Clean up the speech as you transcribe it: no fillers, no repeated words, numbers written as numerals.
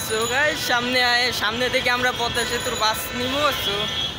So guys সামনে থেকে আমরা পদ্মা সেতুর বাস নিব। সো